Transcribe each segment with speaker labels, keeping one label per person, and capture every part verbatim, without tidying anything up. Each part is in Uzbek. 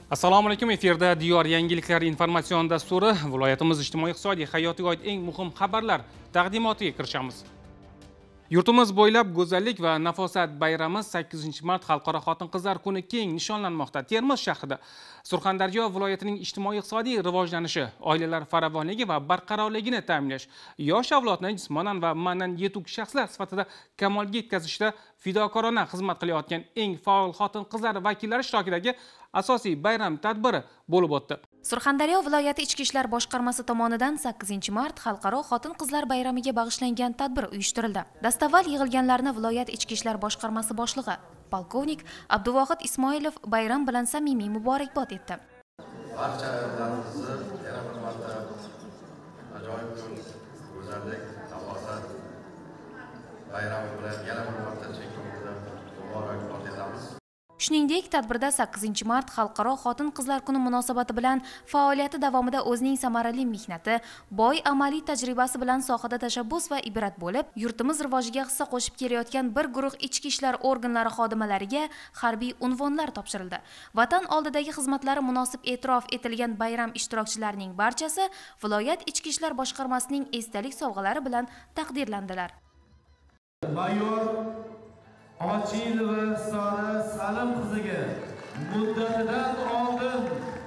Speaker 1: Assalomu alaykum, efirda Diyor yangiliklari informatsion dasturi, viloyatimiz ijtimoiy-iqtisodiy hayotiga oid eng muhim xabarlar taqdimotiga kirishamiz. Yurtimiz bo'ylab go'zallik va nafosat bayrami sakkizinchi mart Xalqaro xotin-qizlar kuni keng nishonlanmoqda. Termiz shahrida Surxondaryo viloyatining ijtimoiy-iqtisodiy rivojlanishi, oilalar farovonligi va barqarorligini ta'minlash, yosh avlodni jismonan va ma'nan yetuk shaxslar sifatida kamolga yetkazishda fidokorona xizmat qilayotgan eng faol xotin-qizlar vakillari ishtirokidagi asosiy bayram tadbiri bo'lib o'tdi.
Speaker 2: Surxondaryo viloyati Ichki ishlar boshqarmasi tomonidan sakkizinchi mart Xalqaro xotin-qizlar bayramiga bag'ishlangan tadbir uyushtirildi. Dastavval yig'ilganlarni viloyat Ichki ishlar boshqarmasi boshlig'i polkovnik Abduvohid Ismoilov bayram bilan samimiy muborakbod etdi.
Speaker 3: Barchalarimizni yana bir marta ajoyib kun, go'zallik, nafosat bayrami bilan yana bir marta chin ko'ngildan muborakbod etamiz.
Speaker 2: Shuningdek, tadbirda sakkizinchi mart Xalqaro xotin-qizlar kuni munosabati bilan faoliyati davomida o'zining samarali mehnati, boy amaliy tajribasi bilan sohada tashabbus va ibrat bo'lib, yurtimiz rivojiga hissa qo'shib kelayotgan bir guruh ichki ishlar organlari xodimalariga harbiy unvonlar topshirildi. Vatan oldidagi xizmatlari munosib e'tirof etilgan bayram ishtirokchilarining barchasi viloyat Ichki ishlar boshqarmasining esdalik sovg'alari bilan taqdirlandilar.
Speaker 4: Mayor Ochilova Sara Salim qiziga muddatidan oldin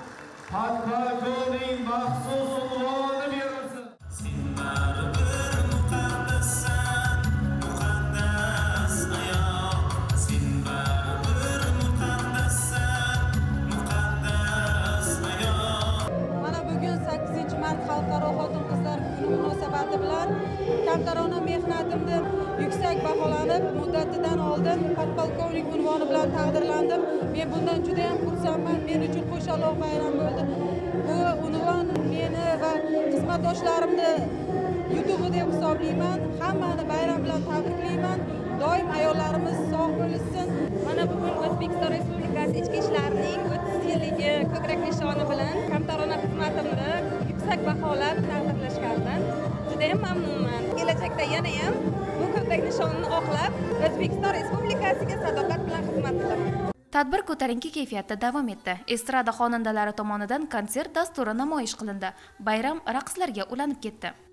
Speaker 4: Patpagoning maxsus unvoni berilsin. Sen baribir muqaddassan, muqaddas ayol. Sen baribir muqaddassan, muqaddas ayol.
Speaker 5: Mana bugun sakkizinchi mart Xalqaro xotin-qizlar kuni munosabati bilan kamtarona mehnatimni yuksak baholanib, muddatidan oldin podpolkovnik unvoni bilan taqdirlandim. Men bundan juda ham xursandman. Men uchun qo'shaloq bayram bo'ldi. Bu unvon meni va xizmatdoshlarimni yutug'i deb hisoblayman. Hammani bayram bilan tabriklayman. Doim ayollarimiz sog' bo'lsin.
Speaker 6: Mana bugun O'zbekiston Respublikasi Ichki ishlarining o'ttiz yilligi ko'krak nishoni bilan kamtarona xizmatimni yuksak baholab taqdirlashganidan juda ham mamnunman. Kelajakda yana ham bu ko'krak nishonini oqlab, O'zbekiston Respublikasiga sadoqat bilan xizmat qilaman.
Speaker 2: Tadbir ko'tarinki kayfiyatda davom etdi. Estrada xonandalari tomonidan konsert dasturi namoyish qilindi. Bayram raqslarga ulanib ketdi.